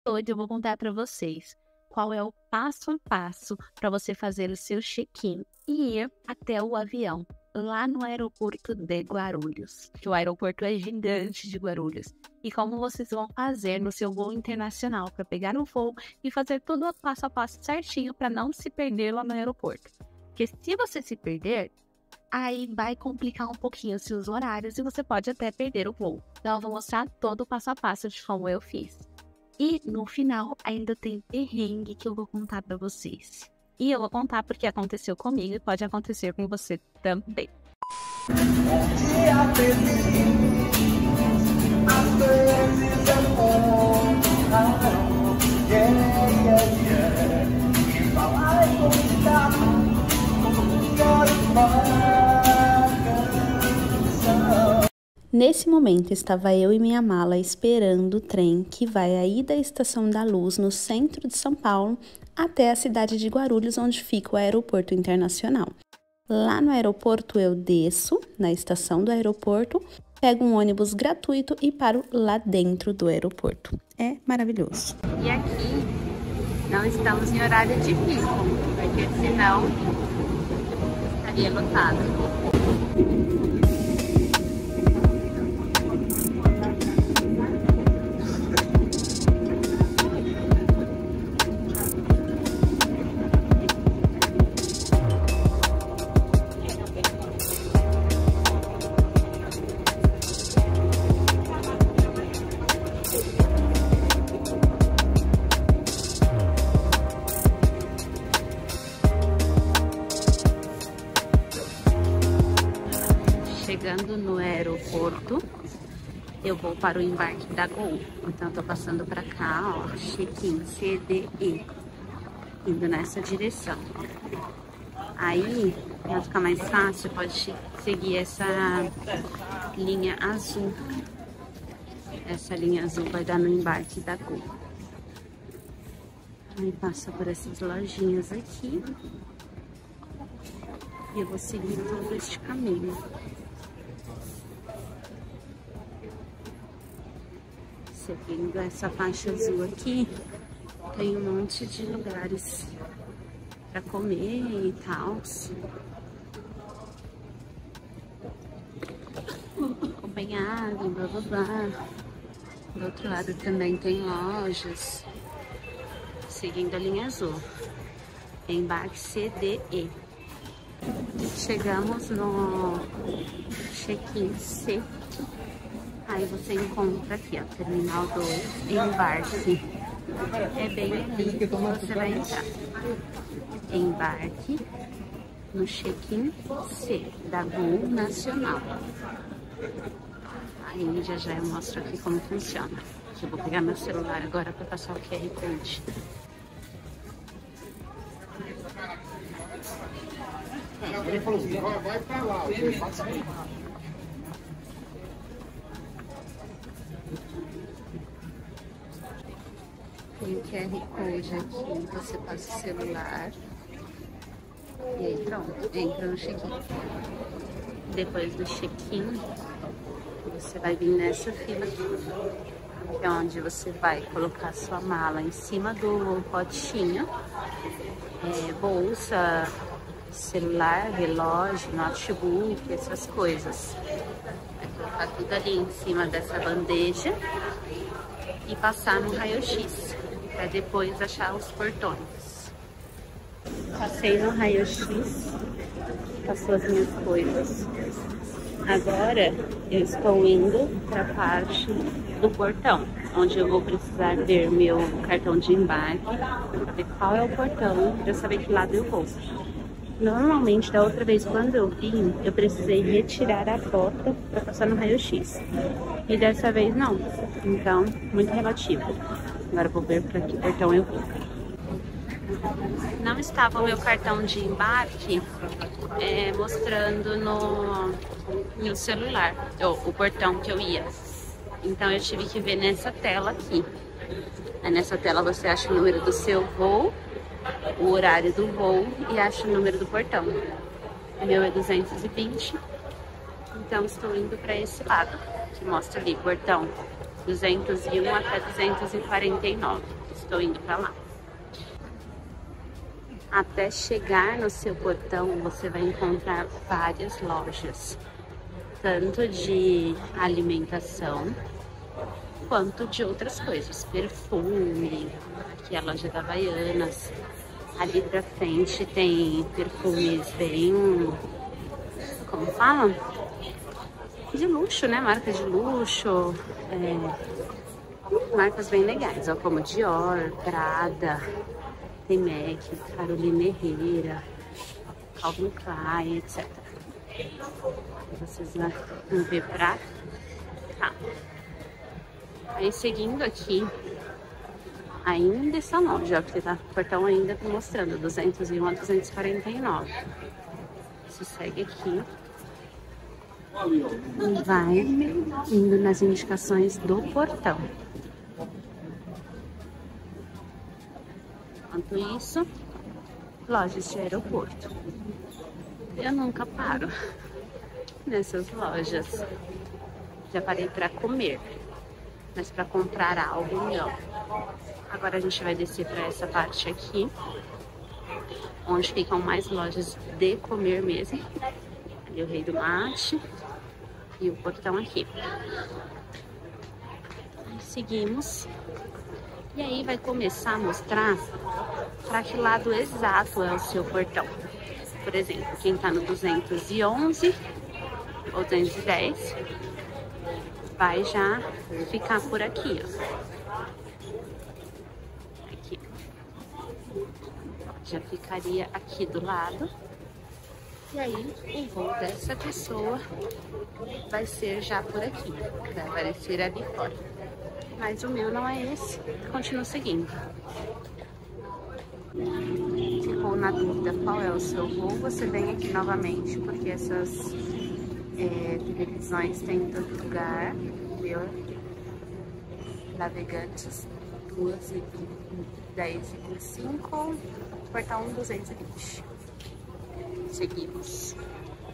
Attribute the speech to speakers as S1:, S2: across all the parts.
S1: Hoje eu vou contar para vocês qual é o passo a passo para você fazer o seu check-in e ir até o avião lá no aeroporto de Guarulhos, que o aeroporto é gigante de Guarulhos, e como vocês vão fazer no seu voo internacional para pegar o voo e fazer tudo o passo a passo certinho para não se perder lá no aeroporto. Porque se você se perder, aí vai complicar um pouquinho os seus horários e você pode até perder o voo. Então eu vou mostrar todo o passo a passo de como eu fiz. E no final ainda tem perrengue que eu vou contar pra vocês. E eu vou contar porque aconteceu comigo e pode acontecer com você também.
S2: Nesse momento, estava eu e minha mala esperando o trem que vai aí da Estação da Luz, no centro de São Paulo, até a cidade de Guarulhos, onde fica o aeroporto internacional. Lá no aeroporto eu desço, na estação do aeroporto, pego um ônibus gratuito e paro lá dentro do aeroporto. É maravilhoso.
S1: E aqui não estamos em horário de pico, porque senão estaria lotado. Chegando no aeroporto, eu vou para o embarque da Gol. Então, eu tô passando para cá, ó, check-in CDE, indo nessa direção. Aí, para ficar mais fácil, pode seguir essa linha azul. Essa linha azul vai dar no embarque da Gol. Aí passa por essas lojinhas aqui. E eu vou seguir todo este caminho. Seguindo essa faixa azul aqui, tem um monte de lugares para comer e tal. Acompanhado, blá blá blá. Do outro lado também tem lojas. Seguindo a linha azul. Embarque CDE. Chegamos no check-in C. Aí você encontra aqui, ó, Terminal 2, embarque. É bem ali que você vai entrar. Embarque no check-in C, da Gol Nacional. Aí já eu mostro aqui como funciona. Eu vou pegar meu celular agora para passar o QR Code.
S3: Ele falou assim, vai pra lá, passa aí.
S1: Tem o QR Code aqui, você passa o celular e aí pronto, entra no check-in. Depois do check-in, você vai vir nessa fila aqui, que é onde você vai colocar sua mala em cima do potinho, bolsa, celular, relógio, notebook, essas coisas. Vai colocar tudo ali em cima dessa bandeja e passar no raio-x, para depois achar os portões. Passei no raio-x, passou as minhas coisas. Agora eu estou indo para a parte do portão, onde eu vou precisar ver meu cartão de embarque, ver qual é o portão, para eu saber que lado eu vou. Normalmente, da outra vez, quando eu vim, eu precisei retirar a bota para passar no raio-x. E dessa vez, não. Então, muito relativo. Agora eu vou ver para que portão eu vou. Não estava o meu cartão de embarque mostrando no meu celular, o portão que eu ia. Então, eu tive que ver nessa tela aqui. Aí, nessa tela você acha o número do seu voo, o horário do voo e acha o número do portão. O meu é 220, então estou indo para esse lado, que mostra ali, portão 201 até 249. Estou indo para lá. Até chegar no seu portão, você vai encontrar várias lojas, tanto de alimentação quanto de outras coisas, perfume. Aqui é a loja da Havaianas. Ali pra frente tem perfumes bem, como falam? De luxo, né? Marca de luxo, marcas bem legais, ó, como Dior, Prada, tem MAC, Carolina Herrera, Calvin Klein, etc. Vocês vão ver pra cá. Aí seguindo aqui, ainda essa loja, porque tá o portão ainda mostrando 201 a 249. Você segue aqui e vai indo nas indicações do portão. Enquanto isso, lojas de aeroporto. Eu nunca paro nessas lojas. Já parei para comer, mas para comprar algo não. Agora a gente vai descer para essa parte aqui, onde ficam mais lojas de comer mesmo. Ali o Rei do Mate e o portão aqui. Seguimos. E aí vai começar a mostrar para que lado exato é o seu portão. Por exemplo, quem tá no 211 ou 210 vai já ficar por aqui, ó. Aqui. Já ficaria aqui do lado. E aí o voo dessa pessoa vai ser já por aqui. Vai aparecer ali fora. Mas o meu não é esse. Continuo seguindo. Ficou na dúvida qual é o seu voo, você vem aqui novamente, porque essas televisões têm em todo lugar, viu? Navegantes 2:10:25, portão 220. Seguimos.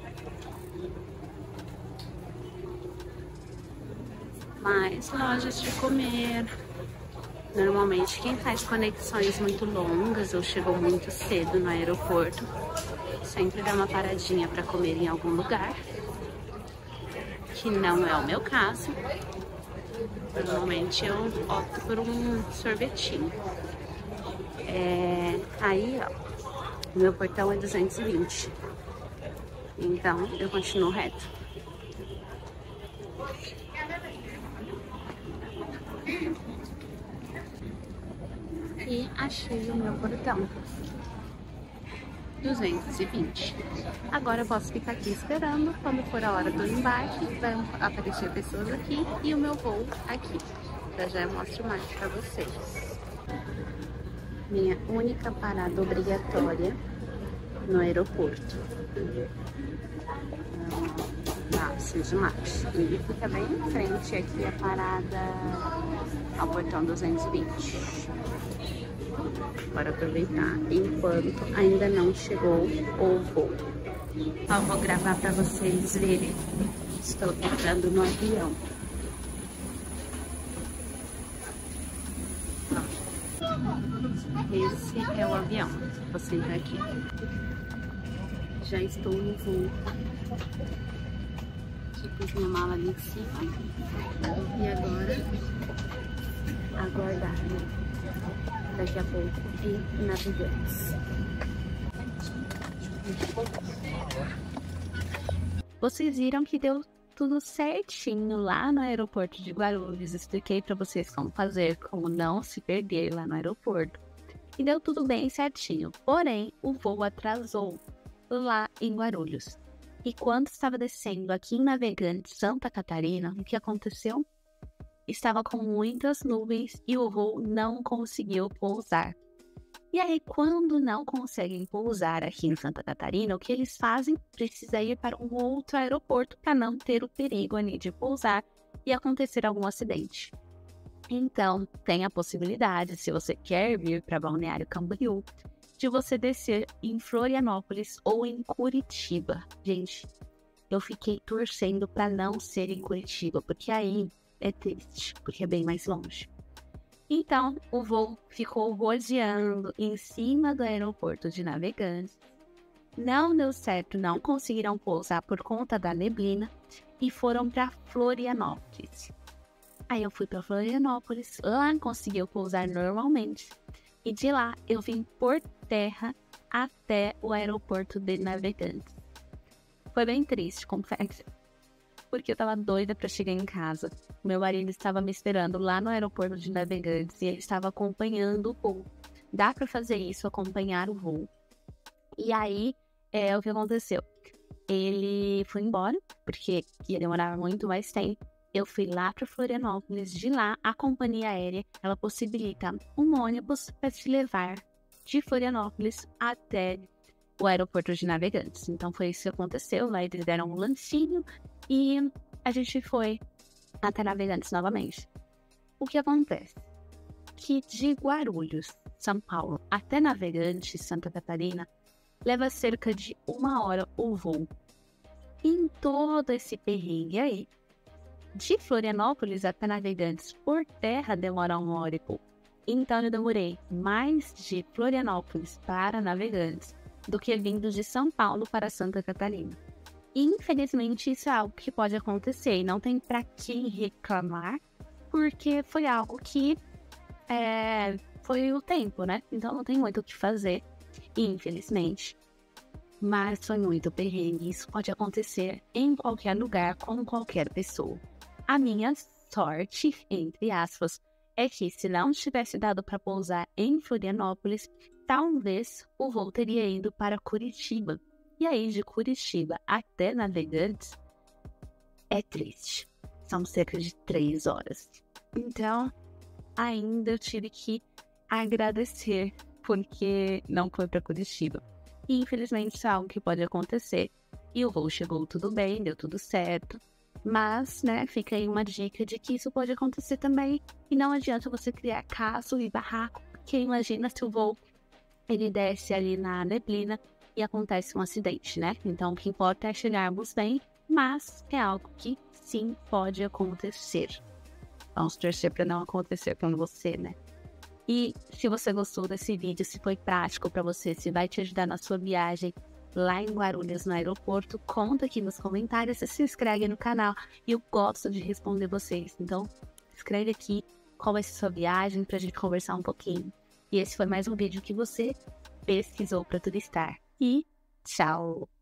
S1: Mais lojas de comer. Normalmente quem faz conexões muito longas ou chegou muito cedo no aeroporto sempre dá uma paradinha para comer em algum lugar, que não é o meu caso. Normalmente eu opto por um sorvetinho. Aí, ó, o meu portão é 220, então eu continuo reto. E achei o meu portão 220. Agora eu posso ficar aqui esperando. Quando for a hora do embarque, vai aparecer pessoas aqui e o meu voo aqui. Eu já mostro mais pra vocês. Minha única parada obrigatória no aeroporto. Preciso mais. Ele fica bem em frente aqui a parada ao portão 220. Bora aproveitar enquanto ainda não chegou o voo. Ó, vou gravar para vocês verem. Estou entrando no avião. Esse é o avião. Vou sentar aqui. Já estou no voo. Aqui pus minha mala ali em cima. E agora aguardar. Daqui a pouco em Navegantes. Vocês viram que deu tudo certinho lá no aeroporto de Guarulhos. Expliquei para vocês como fazer, como não se perder lá no aeroporto. E deu tudo bem certinho. Porém, o voo atrasou lá em Guarulhos. E quando estava descendo aqui em Navegantes, Santa Catarina, o que aconteceu? Estava com muitas nuvens e o voo não conseguiu pousar. E aí, quando não conseguem pousar aqui em Santa Catarina, o que eles fazem? Precisa ir para um outro aeroporto para não ter o perigo ali de pousar e acontecer algum acidente. Então, tem a possibilidade, se você quer vir para Balneário Camboriú, de você descer em Florianópolis ou em Curitiba. Gente, eu fiquei torcendo para não ser em Curitiba, porque aí é triste, porque é bem mais longe. Então, o voo ficou rodeando em cima do aeroporto de Navegantes. Não deu certo, não conseguiram pousar por conta da neblina e foram para Florianópolis. Aí eu fui para Florianópolis, lá conseguiu pousar normalmente. E de lá eu vim por terra até o aeroporto de Navegantes. Foi bem triste, confesso, porque eu tava doida para chegar em casa. Meu marido estava me esperando lá no aeroporto de Navegantes e ele estava acompanhando o voo. Dá para fazer isso, acompanhar o voo. E aí, o que aconteceu? Ele foi embora, porque ia demorar muito mais tempo. Eu fui lá para Florianópolis. De lá, a companhia aérea, ela possibilita um ônibus para te levar de Florianópolis até o aeroporto de Navegantes. Então foi isso que aconteceu. Lá eles deram um lanchinho e a gente foi até Navegantes novamente. O que acontece? Que de Guarulhos, São Paulo, até Navegantes, Santa Catarina, leva cerca de 1 hora o voo. Em todo esse perrengue aí, de Florianópolis até Navegantes por terra demora 1 hora e pouco. Então eu demorei mais de Florianópolis para Navegantes do que vindo de São Paulo para Santa Catarina. E, infelizmente, isso é algo que pode acontecer e não tem para quem reclamar, porque foi algo que foi o tempo, né? Então não tem muito o que fazer, infelizmente. Mas foi muito perrengue, isso pode acontecer em qualquer lugar, com qualquer pessoa. A minha sorte, entre aspas, é que se não tivesse dado para pousar em Florianópolis, talvez o voo teria ido para Curitiba. E aí, de Curitiba até Navegantes, é triste. São cerca de 3 horas. Então, ainda eu tive que agradecer, porque não foi para Curitiba. E, infelizmente, isso é algo que pode acontecer. E o voo chegou tudo bem, deu tudo certo. Mas, né, fica aí uma dica de que isso pode acontecer também. E não adianta você criar caso e barraco, porque imagina se o voo ele desce ali na neblina e acontece um acidente, né? Então, o que importa é chegarmos bem, mas é algo que sim pode acontecer. Vamos torcer para não acontecer com você, né? E se você gostou desse vídeo, se foi prático para você, se vai te ajudar na sua viagem lá em Guarulhos, no aeroporto, conta aqui nos comentários, se inscreve no canal e eu gosto de responder vocês. Então, escreve aqui qual vai ser a sua viagem pra gente conversar um pouquinho. E esse foi mais um vídeo que você pesquisou para turistar. E tchau!